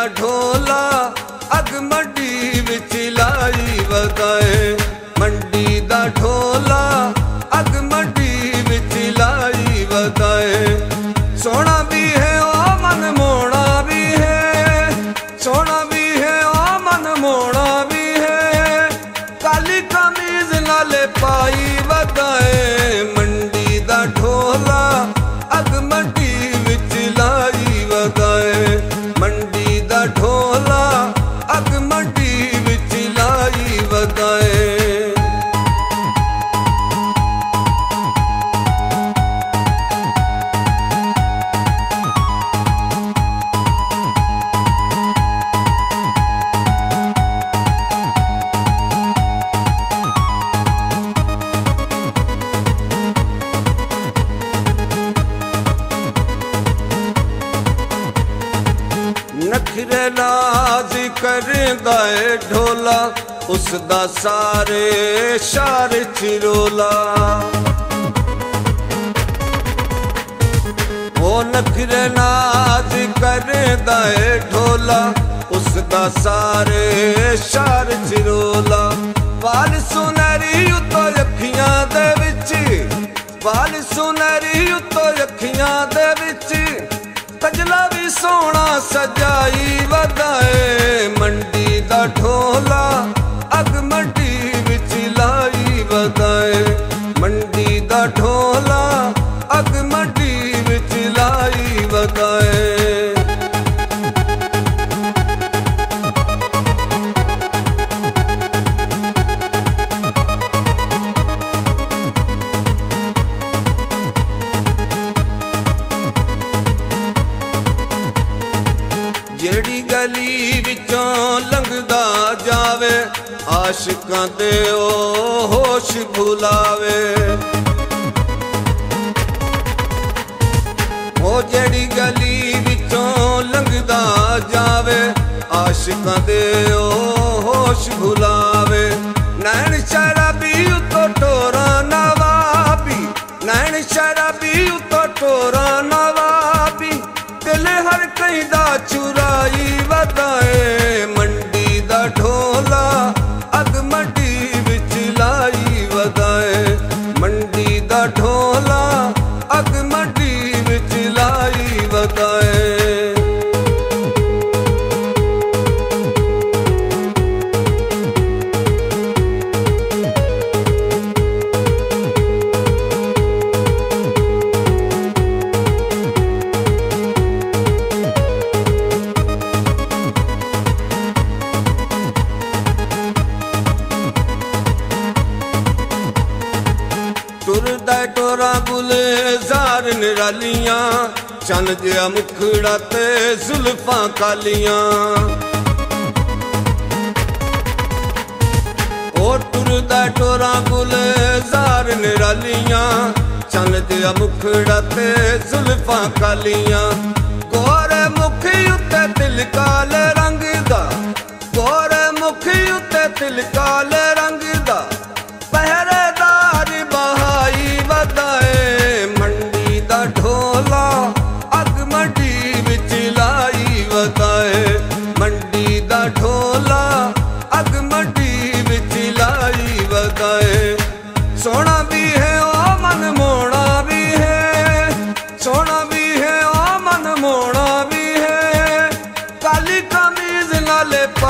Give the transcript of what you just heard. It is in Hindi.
दा ढोला अग मंडी विच लाई वगाए। मंडी दा ढोला अग मंडी विच लाई वगाए। सोना भी है ओ मन मोड़ा भी है, सोना भी है ओ मन मोड़ा भी है। काली कमीज नाले पाई वगाए। मंडी दा ढोला अग मंडी विच लाई वगाए। मंडी दा ढोला अग मंडी विच लाई वगाए। नखरे नाज करदा है ढोला उसदा सारे शहर चिरोला। ओ नखरे नाज करदा है ढोला उसदा सारे शहर चिरोला। वाल सुनहरी उतो अखियां दे विच, वाल सुनहरी उतो अखियां दे विच। कजला भी सोना सजाई वगाए। मंडी दा ढोला अग मंडी विच लाई वगाए। मंडी दा ढोला अग मंडी विच लाई वगाए। जेड़ी गली विचों लंघदा जावे आशिकां दे ओ होश भुलावे। ओ जेड़ी गली विचों लंघदा जावे आशिकां दे ओ होश भुलावे। नैन शराबी उतो टोरा नवाबी, नैन शराबी उतो टोरा नवाबी। दिल हर कहीं दा चुराई वगाए। मंडी दा ढोला अग मंडी विच लाई वगाए। मंडी दा ढोला अग मंडी विच लाई वगाए। टुरदा टोरा गुलजार निरालियां चन जिया मुखड़ा ते जुल्फां कालियां। ओ टुरदा टोरा गुलजार निरालियां चन जिया मुखड़ा ते जुल्फां कालियां। गोरे मुखी उत्ते तिल काले रंग दा, गोरे मुखी उत्ते तिल काले रंग दा। पहरेदार बहाई वगाए। मंडी दा ढोला अग मंडी विच लाई वगाए। मंडी दा ढोला अग मंडी विच लाई वगाए। सोना भी है ओ मन मोड़ा भी है, सोना भी है ओ मन मोड़ा भी है। काली कमीज नाले